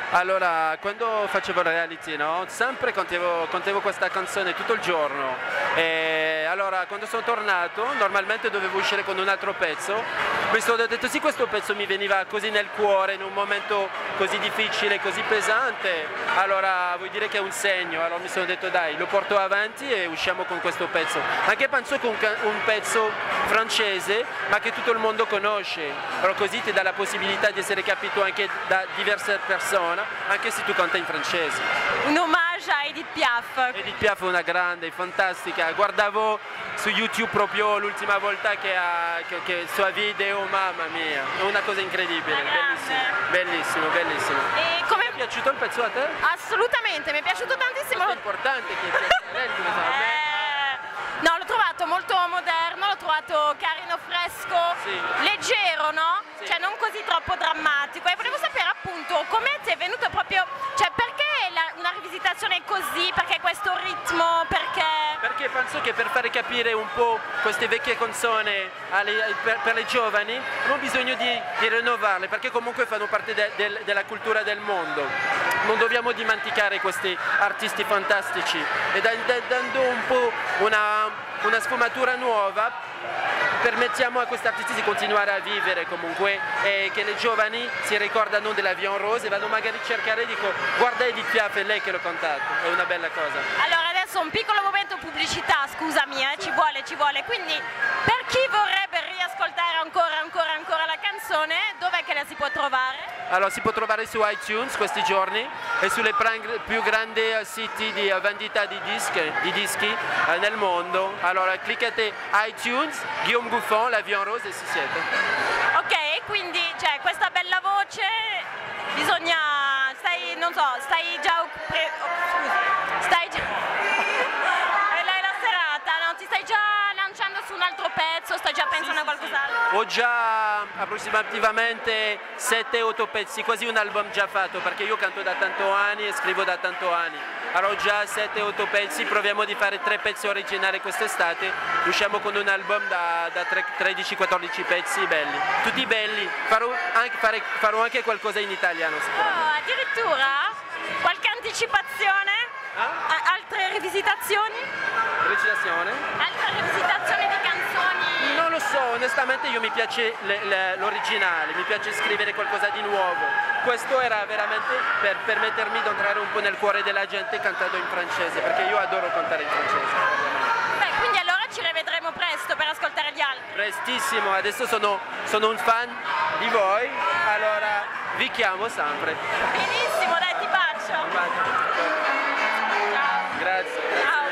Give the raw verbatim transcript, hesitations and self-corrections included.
Allora, quando facevo reality, no? Sempre contevo, contevo questa canzone tutto il giorno. E allora, quando sono tornato, normalmente dovevo uscire con un altro pezzo. Mi sono detto sì, questo pezzo mi veniva così nel cuore, in un momento così difficile, così pesante. Allora, vuol dire che è un segno. Allora mi sono detto dai, lo porto avanti e usciamo con questo pezzo. Anche penso con un pezzo francese, ma che tutto il mondo conosce. Allora, così ti dà la possibilità di essere capito anche da diverse persone, anche se tu canti in francese. Un omaggio a Edith Piaf. Edith Piaf è una grande, fantastica. Guardavo su YouTube proprio l'ultima volta che ha che, che il suo video, mamma mia, è una cosa incredibile, bellissimo, bellissimo, bellissimo. E come... Ti è piaciuto il pezzo a te? Assolutamente, mi è piaciuto tantissimo. È importante che ti piaccia, eh, no, l'ho trovato molto moderno, l'ho trovato carino, fresco, sì. Leggero, no? Sì. Cioè non così troppo drammatico. E volevo sapere appunto come ti è venuto proprio, cioè perché la, una rivisitazione così, perché questo ritmo, perché... Perché penso che per fare capire un po' queste vecchie canzoni alle, per, per le giovani abbiamo bisogno di, di rinnovarle, perché comunque fanno parte de, de, della cultura del mondo. Non dobbiamo dimenticare questi artisti fantastici e da, da, dando un po' una, una sfumatura nuova permettiamo a questi artisti di continuare a vivere comunque e che le giovani si ricordano dell'Avion Rose e vanno magari a cercare e dico guarda Edith Piaf, è lei che l'ho cantato, è una bella cosa. Allora adesso un piccolo momento pubblicità, scusami, eh, ci vuole, ci vuole, quindi per chi vorrebbe riascoltare ancora, ancora, ancora la canzone, dov'è che la si può trovare? Allora si può trovare su iTunes questi giorni e sulle più grandi siti di vendita di dischi, di dischi eh, nel mondo. Allora cliccate iTunes, Guillaume Gouffon, l'Avion Rose e si siete. Ok, quindi cioè, questa bella voce bisogna, stai, non so, stai già, pre, oh, scusi, stai già, è la, è la serata, no? Ti stai già lanciando su un altro pezzo, stai già pensando sì, a qualcos'altro? Sì. Ho già approssimativamente sette otto pezzi, quasi un album già fatto, perché io canto da tanto anni e scrivo da tanto anni. Allora ho già sette otto pezzi, proviamo di fare tre pezzi originali quest'estate, usciamo con un album da, da tredici quattordici pezzi belli, tutti belli, farò anche, fare, farò anche qualcosa in italiano sicuramente. Oh, addirittura? Qualche anticipazione? Ah? Altre rivisitazioni? Recitazione? Altre rivisitazioni di canzoni? Non lo so, onestamente io mi piace l'originale, mi piace scrivere qualcosa di nuovo. Questo era veramente per permettermi di entrare un po' nel cuore della gente cantando in francese, perché io adoro cantare in francese. Beh, quindi allora ci rivedremo presto per ascoltare gli altri. Prestissimo, adesso sono, sono un fan di voi, allora vi chiamo sempre. Benissimo, dai, ti bacio. Ciao. Grazie. Ciao.